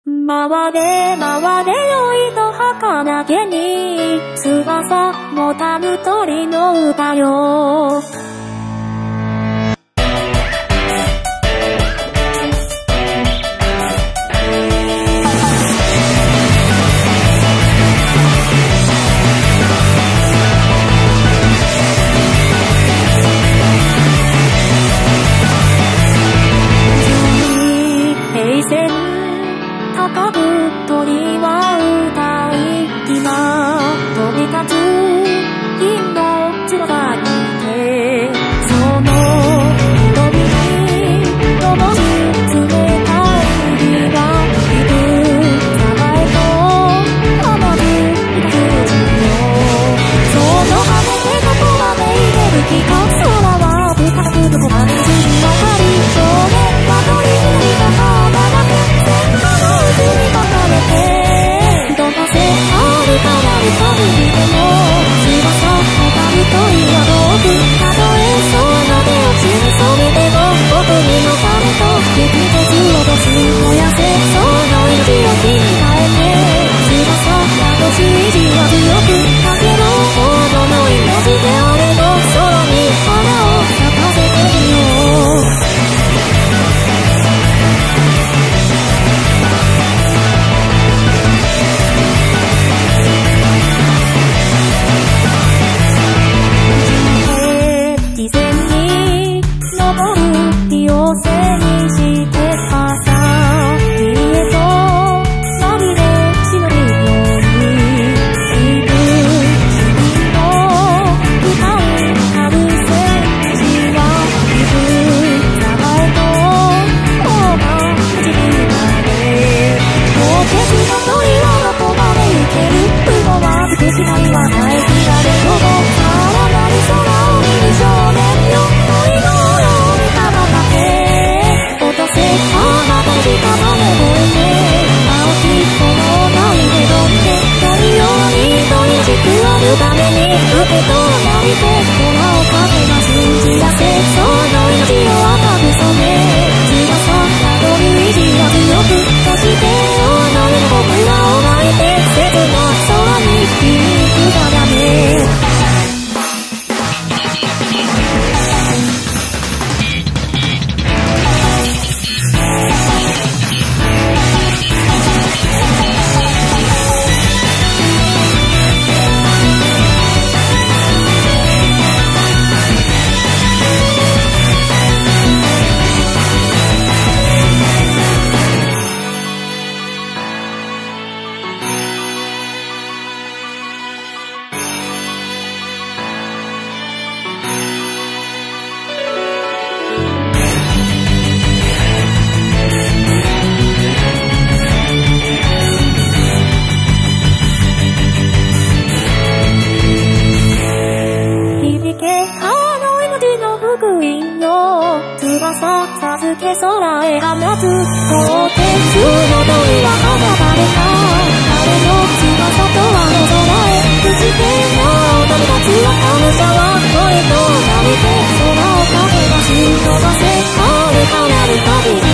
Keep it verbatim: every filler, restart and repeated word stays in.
回れ回れよ糸儚げに翼持たぬ鳥の歌よ。高く鳥は歌い今飛び立つ銀の翼にてその瞳に灯る冷たい日がいくさまへと甘くいたすよ。その羽でどこまで入れる気か空はぶたくどこまで筋の針少年は鳥になったまま線路の海に巻かれてどかせあるかなる旅にでも翼をたる鳥は遠くたとえその手をちに染めても僕にのためと激突をとす燃やせその意地を火に変えて翼などつ意地は強く風のほどの命で俺の空に花を咲かせてみよう。ために受け止めて粉をかけます散らせその命を赤く染め翼などる意地は強くそして世の上の僕らを巻いて切な空に響くため授け空へ放つ鋼鉄の鳥は放たれた彼の翼とはの空へ不死天の旅立つは神者は声となりて空をかけ出し飛ばせ遥かなる旅